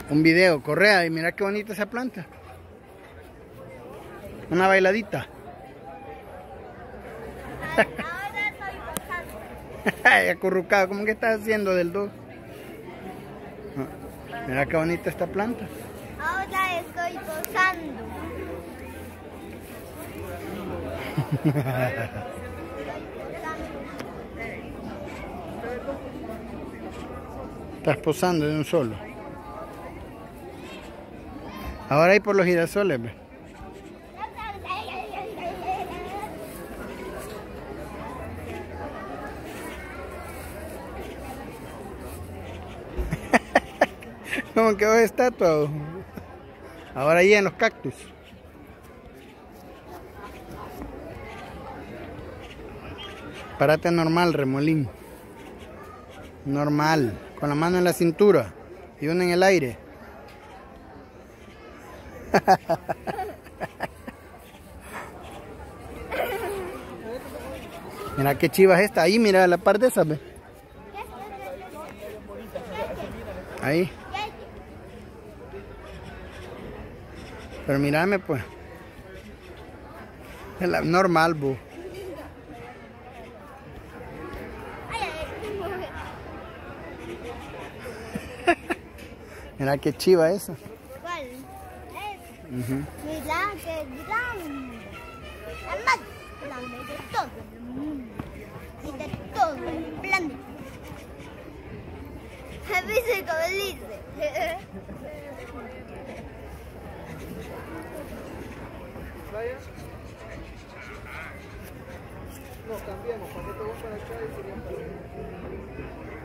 Un video, Correa, y mira qué bonita esa planta. Una bailadita. Ahora estoy posando. Acurrucado, ¿cómo que estás haciendo del 2? Mira qué bonita esta planta. Ahora estoy posando. Estás posando de un solo. Ahora hay por los girasoles, ¿ves? ¿Cómo quedó estatua? Ahora ahí en los cactus. Párate normal, Remolín. Normal. Con la mano en la cintura y una en el aire. Mira qué chiva es esta. Ahí, mira la parte de esa, ¿ve? Ahí. Pero mírame, pues. Es la normal, bu. Mira qué chiva esa. ¿Cuál? Mira qué gran. La más grande de todo el mundo. Y de todo el planeta. ¿Viste cómo dice? No, cambiamos, para que te voy para acá y sería para